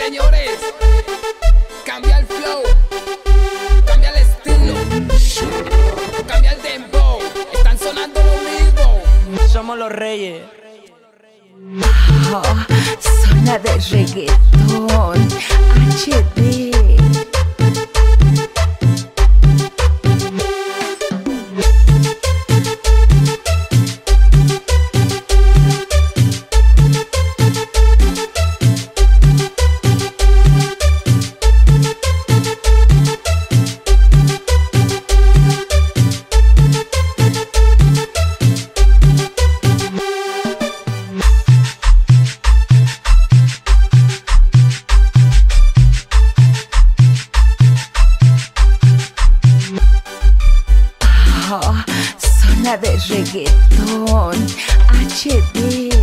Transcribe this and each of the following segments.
señores, cambia el flow, cambia el estilo, cambia el dembow. Están sonando lo mismo. Somos los reyes. Oh, zona de reggaetón HD. Oh, zona de reggaetón HD.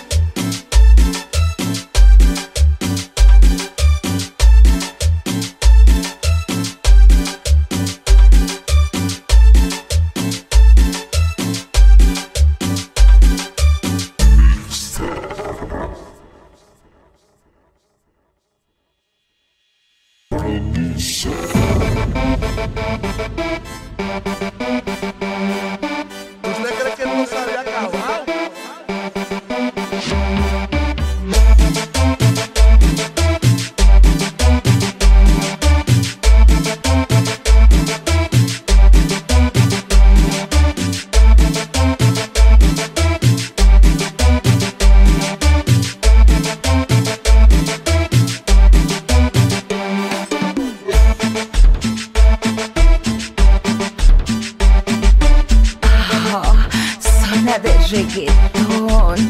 ¿Usted cree que no se había acabado? Oh, zona de reggaetón